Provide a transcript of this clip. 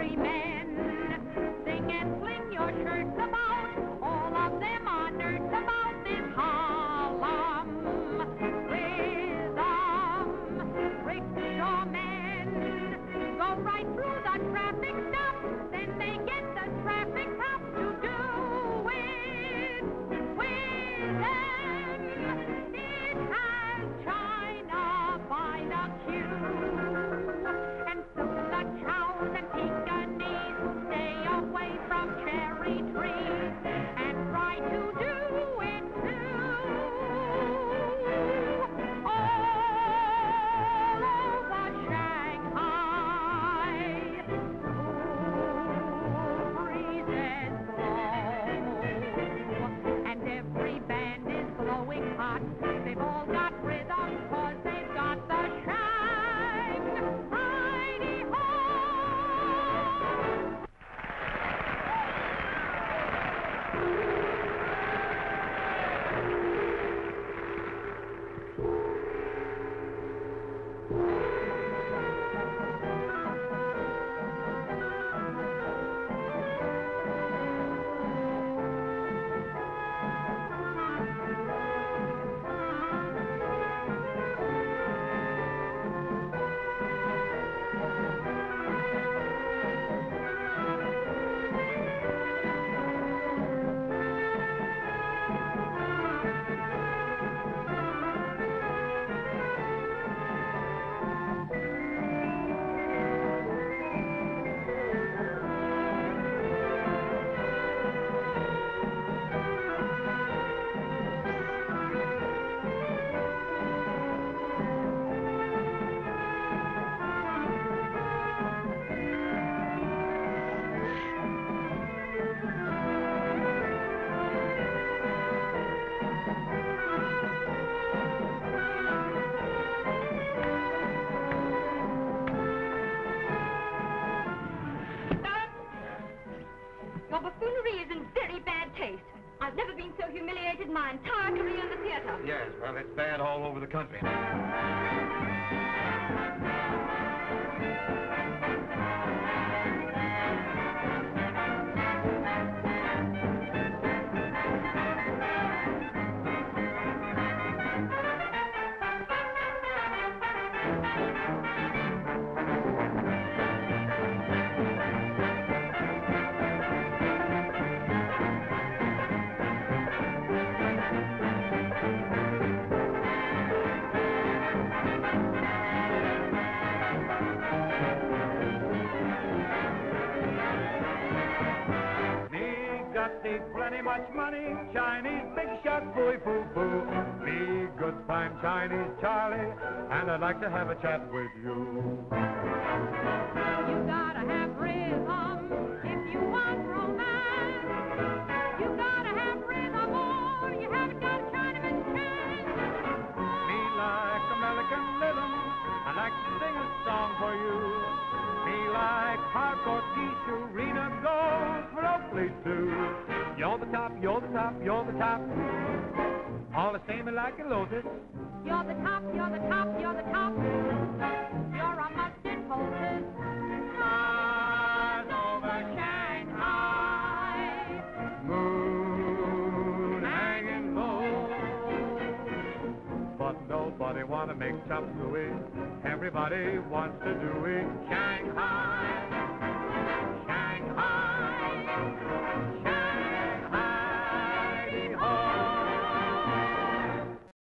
countrymen. Sing and fling your shirts about, all of them are nerds about this Harlem rhythm. Rickshaw men go right through the traffic stop, then they get the traffic cop to do it with them. It has China by the queue, and soon the chows and Pekinese stay away from cherry trees and try to do it too. All over Shanghai, cool breezes blow, and every band is blowing hot. They've all got rhythm 'cause they've got the Shanghai-De-Ho. Your buffoonery is in very bad taste. I've never been so humiliated in my entire career in the theater. Yes, well, it's bad all over the country. Plenty much money, Chinese big shot, booey boo boo. Me good fine Chinese Charlie, and I'd like to have a chat with you. You gotta have rhythm if you want romance. You gotta have rhythm or you haven't got a Chinaman's chance. Me like American rhythm, I like to sing a song for you. Me like hardcore T-shirt, Rena goes for Oakley too. You're the top, you're the top, you're the top. All the same like a lotus. You're the top, you're the top, you're the top. You're a mustard poultice. Stars over Shanghai. Moon hanging low. But nobody wanna make chop suey. Everybody wants to do it. Shanghai.